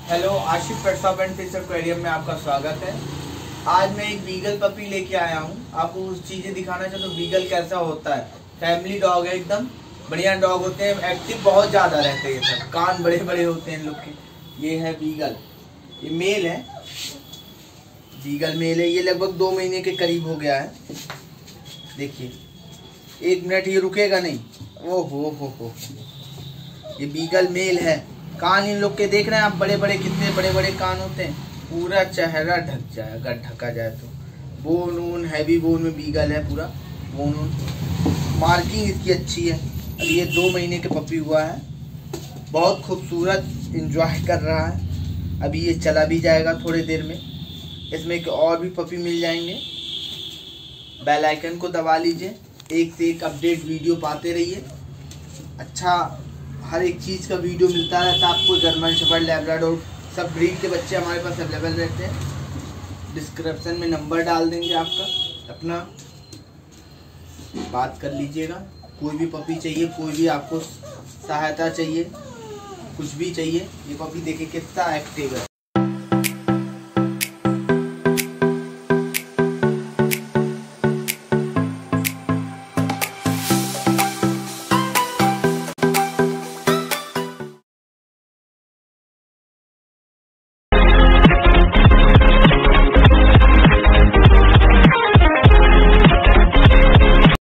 Hello, Ashif pet shop and fish aquarium में आपका स्वागत है। आज मैं एक बीगल पपी लेके आया हूँ। आपको उस चीज़ें दिखाना चाहता हूँ बीगल कैसा होता है। फैमिली डॉग है, एकदम बढ़िया डॉग होते हैं। एक्टिव बहुत ज़्यादा रहते हैं ये सब, कान बड़े बड़े होते हैं इन लोग के। ये है बीगल, ये मेल है, बीगल मेल है। ये लगभग 2 महीने के करीब हो गया है। देखिए, 1 मिनट ये रुकेगा नहीं। ओ हो, ये बीगल मेल है। कान इन लोग के देख रहे हैं आप, बड़े बड़े, कितने बड़े बड़े कान होते हैं। पूरा चेहरा ढक जाए, अगर ढका जाए तो। बोन ऊन हैवी बोन में बीगल है, पूरा बोन ऊन। मार्किंग इसकी अच्छी है। अभी ये 2 महीने के पपी हुआ है। बहुत खूबसूरत, इंजॉय कर रहा है। अभी ये चला भी जाएगा थोड़ी देर में। इसमें और भी पपी मिल जाएंगे। बेल आइकन को दबा लीजिए, एक से एक अपडेट वीडियो पाते रहिए। अच्छा, हर एक चीज़ का वीडियो मिलता रहता है आपको। जर्मन शेफर्ड, लैब्राडोर, सब ब्रीड के बच्चे हमारे पास अवेलेबल रहते हैं। डिस्क्रिप्शन में नंबर डाल देंगे आपका, अपना बात कर लीजिएगा। कोई भी पपी चाहिए, कोई भी आपको सहायता चाहिए, कुछ भी चाहिए। ये पपी देखिए कितना एक्टिव है।